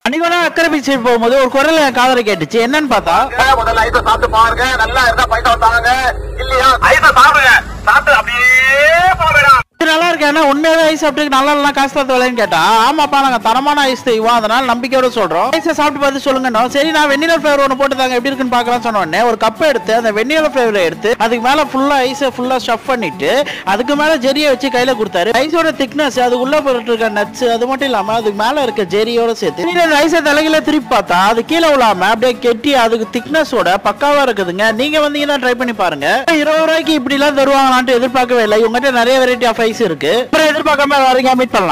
அன்னைக்கு அக்கறை பீச் போகும்போது ஒரு குரல் என் காதல கேட்டுச்சு. என்னன்னு பார்த்தா, முதல்ல ஐஸ சாப்பிட்டு பாருங்க, நல்லா இருந்தா பைசா தாங்க, இல்லையா ஐஸ சாப்பிடுங்க, சாப்பிட்டு அப்படியே போவேடா. நல்லா இருக்கு. ஏன்னா உண்மையாவே ஐஸ் சாப்பிட்டு நல்லா இல்ல காசு பார்த்து விலைன்னு கேட்டா, ஆமாப்பா நாங்க தரமான ஐஸ் செய்வோம், அதனால நம்பிக்கையோட சொல்றோம், ஐஸை சாப்பிட்டு பார்த்து சொல்லுங்க. சரி நான் வெண்ணிலா ஃபிளேவர் ஒன்று போட்டு தாங்க எப்படி இருக்குன்னு பார்க்கலாம் சொன்ன உடனே ஒரு கப்பை எடுத்து அந்த வெண்ணிலா ஃபிளேவர் எடுத்து அதுக்கு மேல ஃபுல்லா ஐஸை ஃபுல்லா ஸ்டஃப் பண்ணிட்டு அதுக்கு மேல ஜெரியை வச்சு கையில கொடுத்தாரு. ஐஸோட திக்னஸ், அது உள்ள போட்டு இருக்க நட்ஸ், அது மட்டும் இல்லாம அதுக்கு மேல இருக்க ஜெரியோட சேர்த்து ஐஸை தலையில திருப்பி பார்த்தா அது கீழே விழாம அப்படியே கெட்டி அதுக்கு திக்னஸோட பக்காவா இருக்குதுங்க. நீங்க வந்தீங்கன்னா ட்ரை பண்ணி பாருங்க. 20 ரூபாய்க்கு இப்படி எல்லாம் தருவாங்களான்ட்டு எதிர்பார்க்கவே இல்லை. இவங்ககிட்ட நிறைய வெரைட்டி ஆஃப் ஐஸ் இருக்கு. எதிர்பார்க்காம வரீங்க, மீட் பண்ணலாம்.